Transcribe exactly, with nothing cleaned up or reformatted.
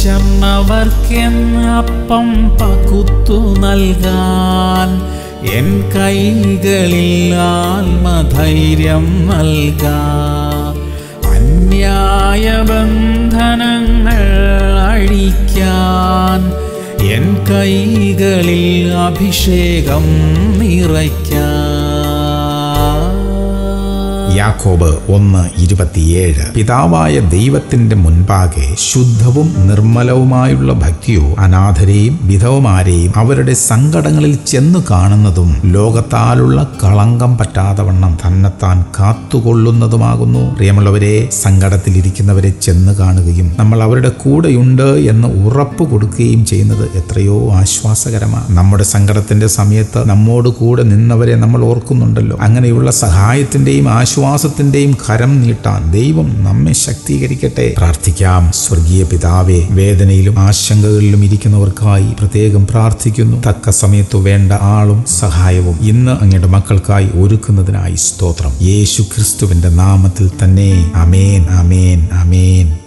വിശന്നവർക്കെന്ന് അപ്പം പകുത്തു നൽകാൻ എൻ കൈകളിൽ ആത്മധൈര്യം നൽകാം. അന്യായ ബന്ധനങ്ങൾ അഴിക്കാൻ എൻ കൈകളിൽ അഭിഷേകം നിറയ്ക്കാം. യാക്കോബ് ഒന്ന് ഇരുപത്തിയേഴ്. പിതാവായ ദൈവത്തിന്റെ മുൻപാകെ ശുദ്ധവും നിർമ്മലവുമായുള്ള ഭക്തിയോ അനാഥരെയും വിധവമാരെയും അവരുടെ സങ്കടങ്ങളിൽ ചെന്നു കാണുന്നതും ലോകത്താലുള്ള കളങ്കം പറ്റാത്തവണ്ണം തന്നെത്താൻ കാത്തുകൊള്ളുന്നതുമാകുന്നു. പ്രിയമുള്ളവരെ, സങ്കടത്തിലിരിക്കുന്നവരെ ചെന്ന് കാണുകയും നമ്മൾ അവരുടെ കൂടെയുണ്ട് എന്ന് ഉറപ്പ് കൊടുക്കുകയും ചെയ്യുന്നത് എത്രയോ ആശ്വാസകരമാണ്. നമ്മുടെ സങ്കടത്തിന്റെ സമയത്ത് നമ്മോട് കൂടെ നിന്നവരെ നമ്മൾ ഓർക്കുന്നുണ്ടല്ലോ. അങ്ങനെയുള്ള സഹായത്തിന്റെയും ആശ്വാസത്തിന്റെയും കരം നീട്ടാൻ ദൈവം നമ്മെ ശക്തീകരിക്കട്ടെ. പ്രാർത്ഥിക്കാം. സ്വർഗീയ പിതാവേ, വേദനയിലും ആശങ്കകളിലും ഇരിക്കുന്നവർക്കായി പ്രത്യേകം പ്രാർത്ഥിക്കുന്നു. തക്ക സമയത്തു വേണ്ട ആളും സഹായവും ഇന്ന് അങ്ങയുടെ മക്കൾക്കായി ഒരുക്കുന്നതിനായി സ്തോത്രം. യേശു ക്രിസ്തുവിന്റെ നാമത്തിൽ തന്നെ. ആമേൻ, ആമേൻ, ആമേൻ.